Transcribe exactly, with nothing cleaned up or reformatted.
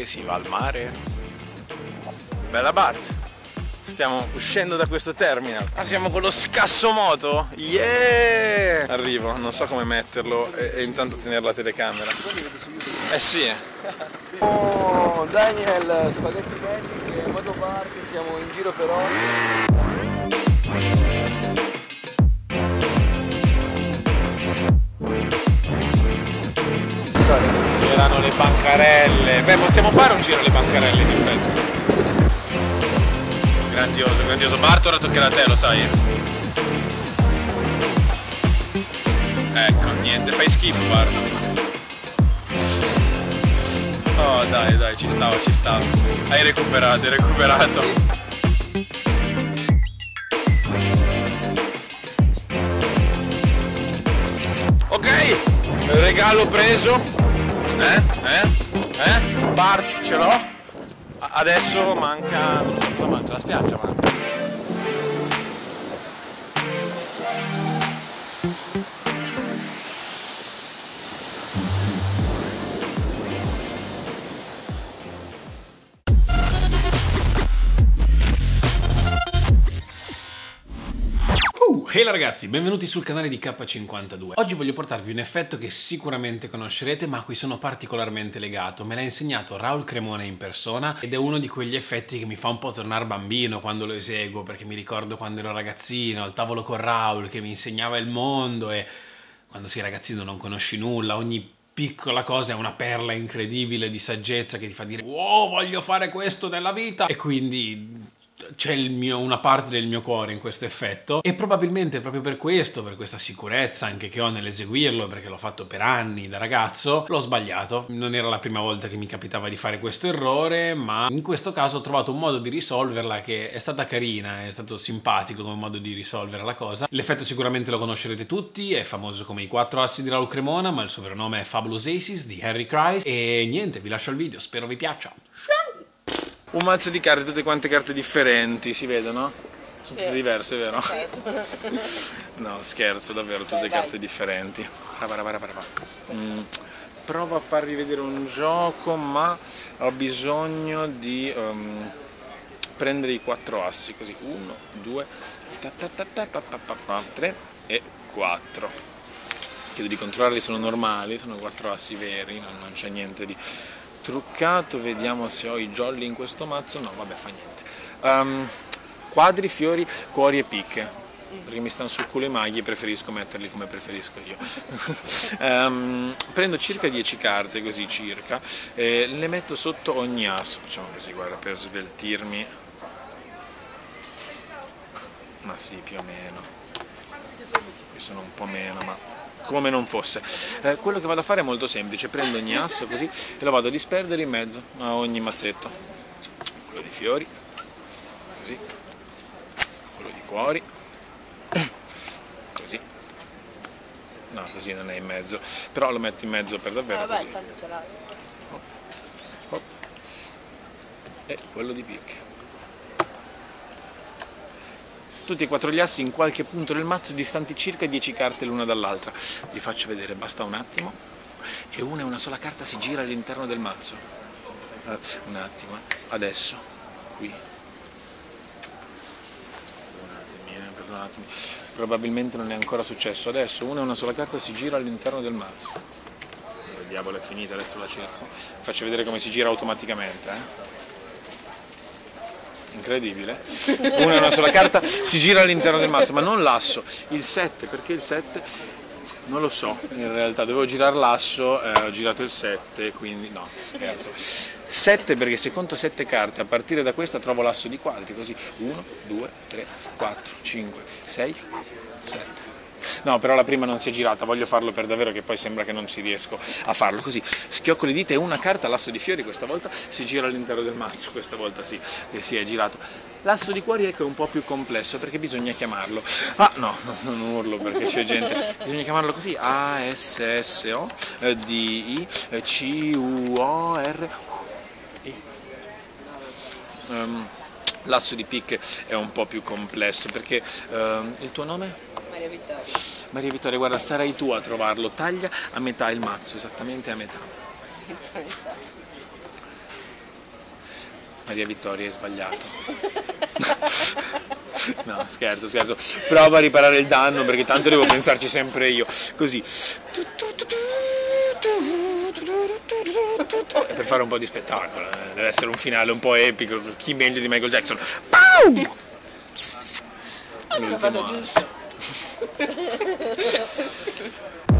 perché si va al mare. Bella Bart, stiamo uscendo da questo terminal. Ah, siamo con lo scassomoto. Yeah! Arrivo, non so come metterlo e, e intanto tenere la telecamera. Eh sì. Oh, Daniel, spaghetti belli, che motopark, siamo in giro per ora. C'erano le bancarelle. Beh, possiamo fare un giro alle bancarelle in effetti. Grandioso, grandioso. Bart, ora toccherà a te, lo sai. Ecco, niente, fai schifo, guarda. Oh, dai, dai, ci stavo, ci stavo. Hai recuperato, hai recuperato. Ok, regalo preso. Eh? Eh? Eh? Bart, ce l'ho? Adesso manca, non so cosa manca, la spiaggia manca. Hey ragazzi, benvenuti sul canale di K cinquantadue. Oggi voglio portarvi un effetto che sicuramente conoscerete ma a cui sono particolarmente legato. Me l'ha insegnato Raul Cremona in persona ed è uno di quegli effetti che mi fa un po' tornare bambino quando lo eseguo, perché mi ricordo quando ero ragazzino al tavolo con Raul che mi insegnava il mondo e quando sei ragazzino non conosci nulla, ogni piccola cosa è una perla incredibile di saggezza che ti fa dire wow, voglio fare questo nella vita, e quindi c'è il mio, una parte del mio cuore in questo effetto, e probabilmente proprio per questo, per questa sicurezza anche che ho nell'eseguirlo, perché l'ho fatto per anni da ragazzo, l'ho sbagliato. Non era la prima volta che mi capitava di fare questo errore, ma in questo caso ho trovato un modo di risolverla che è stata carina, è stato simpatico come modo di risolvere la cosa. L'effetto sicuramente lo conoscerete tutti, è famoso come i quattro assi di Raul Cremona, ma il suo vero nome è Fabulous Aces di Harry Christ. E niente, vi lascio il video, spero vi piaccia. Un mazzo di carte, tutte quante carte differenti, si vedono? Sono Sì. tutte diverse, vero? Certo. No, scherzo, davvero, tutte Dai, carte dai. differenti. Mm, provo a farvi vedere un gioco, ma ho bisogno di um, prendere i quattro assi, così, uno, due, ta ta ta ta pa pa pa pa, tre e quattro. Chiedo di controllarli, sono normali, sono quattro assi veri, non, non c'è niente di truccato. Vediamo se ho i jolly in questo mazzo. No, vabbè, fa niente. Um, quadri, fiori, cuori e picche, perché mi stanno sul culo i maghi e preferisco metterli come preferisco io. um, prendo circa dieci carte, così circa, e le metto sotto ogni asso. Facciamo così, guarda, per sveltirmi. Ma sì, più o meno. Qui sono un po' meno, ma come non fosse. Eh, quello che vado a fare è molto semplice, prendo ogni asso così e lo vado a disperdere in mezzo a ogni mazzetto. Quello di fiori, così, quello di cuori, così. No, così non è in mezzo, però lo metto in mezzo per davvero, Eh, vabbè, così. tanto ce l'hai. Hop, hop. E quello di picche. Tutti e quattro gli assi in qualche punto del mazzo, distanti circa dieci carte l'una dall'altra. Vi faccio vedere, basta un attimo. E una e una sola carta si gira all'interno del mazzo. Uh, un attimo, eh. Adesso, qui. Perdonatemi, eh, perdonatemi. Probabilmente non è ancora successo. Adesso una e una sola carta si gira all'interno del mazzo. Il diavolo è finita, adesso la cerco. Vi faccio vedere come si gira automaticamente, eh. Incredibile. Una e una sola carta si gira all'interno del mazzo, ma non l'asso, il sette, perché il sette non lo so, in realtà dovevo girare l'asso, eh, ho girato il sette, quindi no, scherzo. sette perché se conto sette carte, a partire da questa trovo l'asso di quadri, così uno, due, tre, quattro, cinque, sei, sette. No, però la prima non si è girata, voglio farlo per davvero, che poi sembra che non ci riesco a farlo. Così, schiocco le dita e una carta, l'asso di fiori, questa volta si gira all'interno del mazzo, questa volta sì, che si è girato. L'asso di cuori è che è un po' più complesso, perché bisogna chiamarlo. Ah, no, no, non urlo perché c'è gente. Bisogna chiamarlo così, A, S, S, O, D, I, C, U, O, R, I. Um, L'asso di picche è un po' più complesso, perché um, il tuo nome? Maria Vittoria. Maria Vittoria, guarda, sarai tu a trovarlo. Taglia a metà il mazzo, esattamente a metà. Maria Vittoria, hai sbagliato. No, scherzo, scherzo. Prova a riparare il danno perché tanto devo pensarci sempre io. Così. E per fare un po' di spettacolo, eh. Deve essere un finale un po' epico. Chi meglio di Michael Jackson? Pau! Allora vado giusto.